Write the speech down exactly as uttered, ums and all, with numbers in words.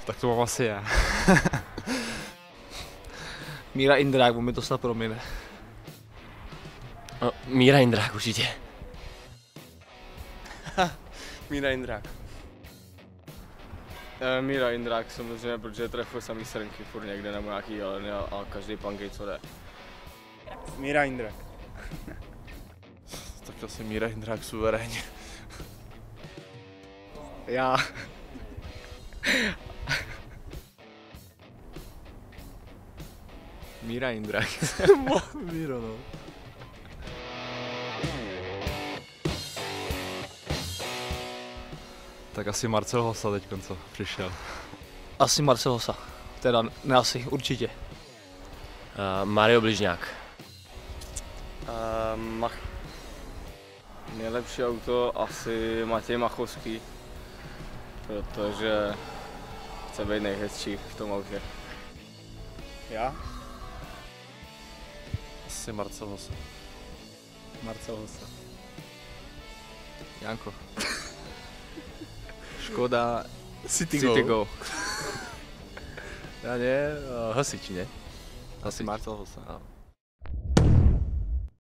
Tak to mám asi já. Míra Indrák, on mi to snad promine. No, Míra Indrák určitě. Míra Indrák. E, Míra Indrák samozřejmě, protože trefuje samý srnky furt někde nebo nějaký jeleny a, a každý pankej co jde. Míra Indrák. Tak asi Míra Indrák suverénně. Já. Míra Indrák. Míro, no. Tak asi Marcel Hossa teď co přišel. Asi Marcel Hossa. Teda ne asi, určitě. Uh, Mario Bližňák. E, Mach... Nejlepší auto asi Matěj Machovský, protože chce být nejhezčí v tom autě. Já? Asi Marcel Hossa. Marcel Hossa. Janko. Škoda City, City Go. Go. Já ne, uh, hasič, ne? Asi Marcel Hossa.